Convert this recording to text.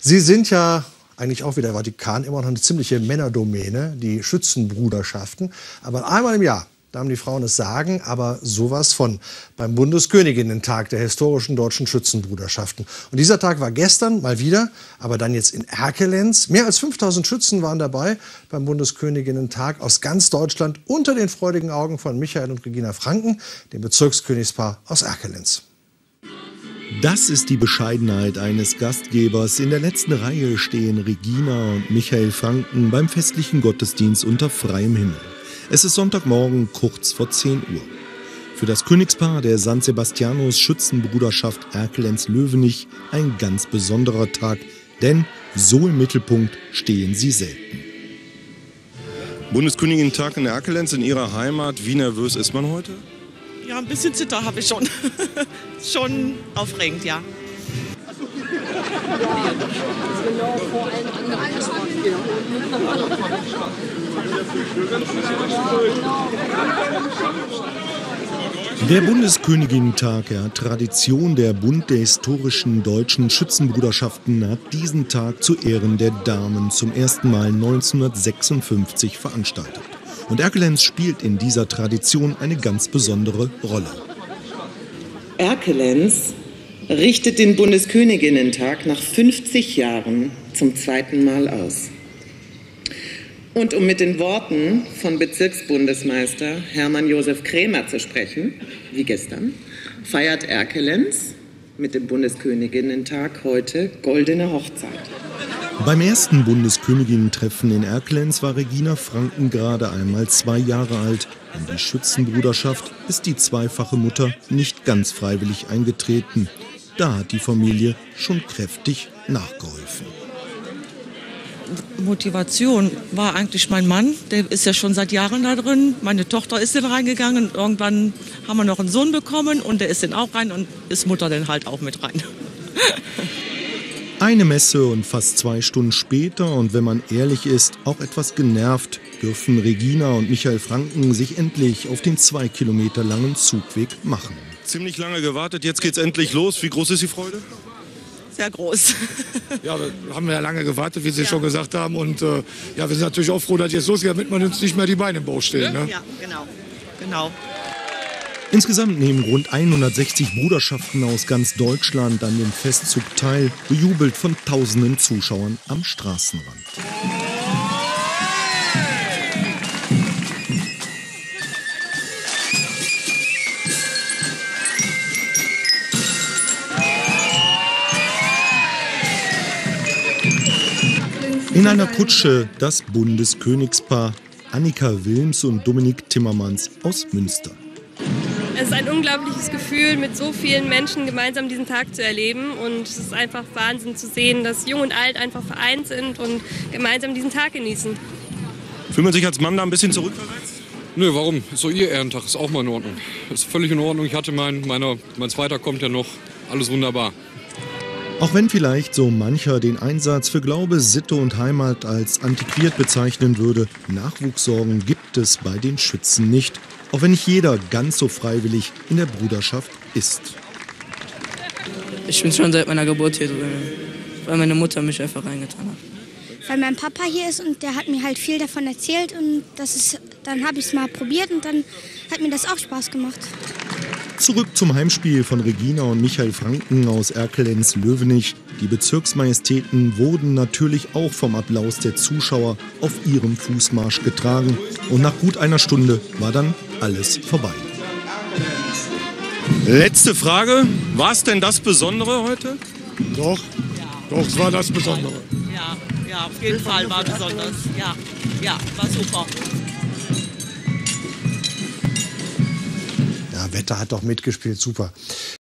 Sie sind ja eigentlich auch wie der Vatikan immer noch eine ziemliche Männerdomäne, die Schützenbruderschaften. Aber einmal im Jahr, da haben die Frauen es sagen, aber sowas von beim Bundesköniginnentag der historischen deutschen Schützenbruderschaften. Und dieser Tag war gestern mal wieder, aber dann jetzt in Erkelenz. Mehr als 5000 Schützen waren dabei beim Bundesköniginnentag aus ganz Deutschland unter den freudigen Augen von Michael und Regina Franken, dem Bezirkskönigspaar aus Erkelenz. Das ist die Bescheidenheit eines Gastgebers. In der letzten Reihe stehen Regina und Michael Franken beim festlichen Gottesdienst unter freiem Himmel. Es ist Sonntagmorgen kurz vor 10 Uhr. Für das Königspaar der San Sebastianus Schützenbruderschaft Erkelenz-Löwenich ein ganz besonderer Tag, denn so im Mittelpunkt stehen sie selten. Bundeskönigin-Tag in Erkelenz, in Ihrer Heimat. Wie nervös ist man heute? Ja, ein bisschen Zitter habe ich schon. Schon aufregend, ja. Der Bundeskönigin-Tag, ja, Tradition, der Bund der historischen deutschen Schützenbruderschaften, hat diesen Tag zu Ehren der Damen zum ersten Mal 1956 veranstaltet. Und Erkelenz spielt in dieser Tradition eine ganz besondere Rolle. Erkelenz richtet den Bundesköniginnentag nach 50 Jahren zum zweiten Mal aus. Und um mit den Worten von Bezirksbundesmeister Hermann Josef Krämer zu sprechen, wie gestern, feiert Erkelenz mit dem Bundesköniginnentag heute goldene Hochzeit. Beim ersten Bundesköniginnen-Treffen in Erkelenz war Regina Franken gerade einmal 2 Jahre alt. In die Schützenbruderschaft ist die zweifache Mutter nicht ganz freiwillig eingetreten. Da hat die Familie schon kräftig nachgeholfen. Motivation war eigentlich mein Mann, der ist ja schon seit Jahren da drin. Meine Tochter ist dann reingegangen und irgendwann haben wir noch einen Sohn bekommen und der ist dann auch rein und ist Mutter dann halt auch mit rein. Eine Messe und fast 2 Stunden später und wenn man ehrlich ist, auch etwas genervt, dürfen Regina und Michael Franken sich endlich auf den 2 Kilometer langen Zugweg machen. Ziemlich lange gewartet, jetzt geht's endlich los. Wie groß ist die Freude? Sehr groß. Ja, da haben wir ja lange gewartet, wie Sie schon gesagt haben. Und ja, wir sind natürlich auch froh, dass jetzt losgeht, damit man uns nicht mehr die Beine im Bauch stehen. Ne? Ja, genau. Insgesamt nehmen rund 160 Bruderschaften aus ganz Deutschland an dem Festzug teil, bejubelt von tausenden Zuschauern am Straßenrand. In einer Kutsche das Bundeskönigspaar Annika Wilms und Dominik Timmermans aus Münster. Es ist ein unglaubliches Gefühl, mit so vielen Menschen gemeinsam diesen Tag zu erleben. Und es ist einfach Wahnsinn zu sehen, dass Jung und Alt einfach vereint sind und gemeinsam diesen Tag genießen. Fühlt man sich als Mann da ein bisschen zurückversetzt? Nö, warum? Ist doch Ihr Ehrentag, ist auch mal in Ordnung. Ist völlig in Ordnung. Ich hatte mein zweiter kommt ja noch. Alles wunderbar. Auch wenn vielleicht so mancher den Einsatz für Glaube, Sitte und Heimat als antiquiert bezeichnen würde, Nachwuchssorgen gibt es bei den Schützen nicht. Auch wenn nicht jeder ganz so freiwillig in der Bruderschaft ist. Ich bin schon seit meiner Geburt hier drin, weil meine Mutter mich einfach reingetan hat. Weil mein Papa hier ist und der hat mir halt viel davon erzählt und dann habe ich es mal probiert und dann hat mir das auch Spaß gemacht. Zurück zum Heimspiel von Regina und Michael Franken aus Erkelenz-Löwenich. Die Bezirksmajestäten wurden natürlich auch vom Applaus der Zuschauer auf ihrem Fußmarsch getragen. Und nach gut einer Stunde war dann alles vorbei. Letzte Frage. War es denn das Besondere heute? Doch, es war das Besondere. Ja, auf jeden Fall war besonders. Ja, war super. Ja, Wetter hat doch mitgespielt, super.